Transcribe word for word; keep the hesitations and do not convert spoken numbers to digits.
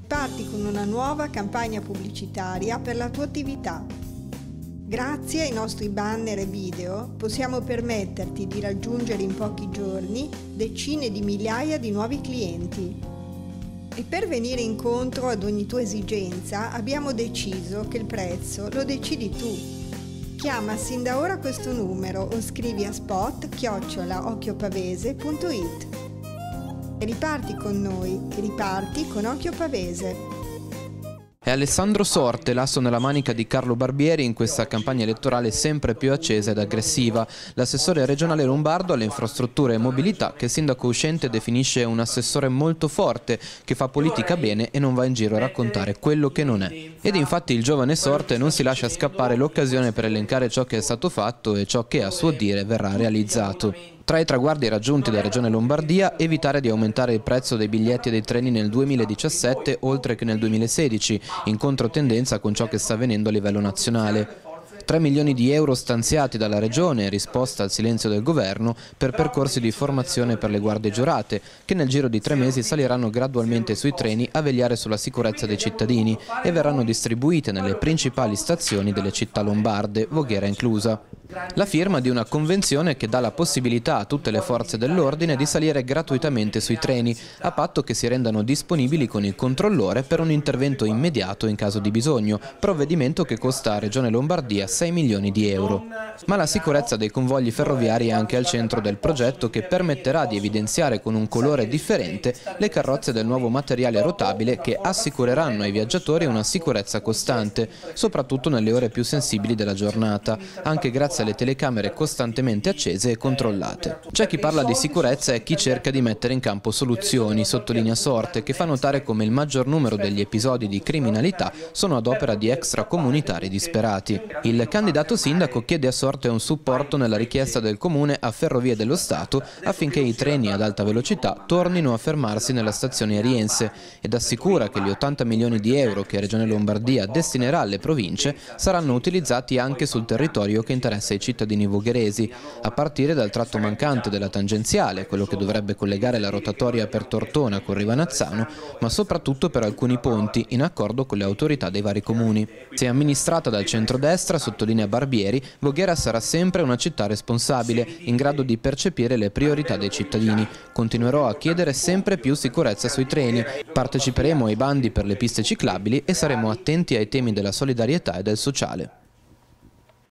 Riparti con una nuova campagna pubblicitaria per la tua attività. Grazie ai nostri banner e video possiamo permetterti di raggiungere in pochi giorni decine di migliaia di nuovi clienti. E per venire incontro ad ogni tua esigenza abbiamo deciso che il prezzo lo decidi tu. Chiama sin da ora questo numero o scrivi a spot chiocciola occhiopavese punto it. E riparti con noi, riparti con Occhio Pavese. È Alessandro Sorte l'asso nella manica di Carlo Barbieri in questa campagna elettorale sempre più accesa ed aggressiva. L'assessore regionale lombardo alle infrastrutture e mobilità che il sindaco uscente definisce un assessore molto forte che fa politica bene e non va in giro a raccontare quello che non è. Ed infatti il giovane Sorte non si lascia scappare l'occasione per elencare ciò che è stato fatto e ciò che a suo dire verrà realizzato. Tra i traguardi raggiunti da Regione Lombardia, evitare di aumentare il prezzo dei biglietti e dei treni nel duemiladiciassette oltre che nel duemilasedici, in controtendenza con ciò che sta avvenendo a livello nazionale. tre milioni di euro stanziati dalla Regione in risposta al silenzio del Governo per percorsi di formazione per le guardie giurate, che nel giro di tre mesi saliranno gradualmente sui treni a vegliare sulla sicurezza dei cittadini e verranno distribuite nelle principali stazioni delle città lombarde, Voghera inclusa. La firma di una convenzione che dà la possibilità a tutte le forze dell'ordine di salire gratuitamente sui treni, a patto che si rendano disponibili con il controllore per un intervento immediato in caso di bisogno, provvedimento che costa a Regione Lombardia sei milioni di euro. Ma la sicurezza dei convogli ferroviari è anche al centro del progetto che permetterà di evidenziare con un colore differente le carrozze del nuovo materiale rotabile che assicureranno ai viaggiatori una sicurezza costante, soprattutto nelle ore più sensibili della giornata, anche grazie alle telecamere costantemente accese e controllate. C'è chi parla di sicurezza e chi cerca di mettere in campo soluzioni, sottolinea Sorte, che fa notare come il maggior numero degli episodi di criminalità sono ad opera di extracomunitari disperati. Il candidato sindaco chiede a Sorte un supporto nella richiesta del Comune a Ferrovie dello Stato affinché i treni ad alta velocità tornino a fermarsi nella stazione Ariense ed assicura che gli ottanta milioni di euro che Regione Lombardia destinerà alle province saranno utilizzati anche sul territorio che interessa ai cittadini vogheresi, a partire dal tratto mancante della tangenziale, quello che dovrebbe collegare la rotatoria per Tortona con Rivanazzano, ma soprattutto per alcuni ponti, in accordo con le autorità dei vari comuni. Se amministrata dal centrodestra, sottolinea Barbieri, Voghera sarà sempre una città responsabile, in grado di percepire le priorità dei cittadini. Continuerò a chiedere sempre più sicurezza sui treni, parteciperemo ai bandi per le piste ciclabili e saremo attenti ai temi della solidarietà e del sociale.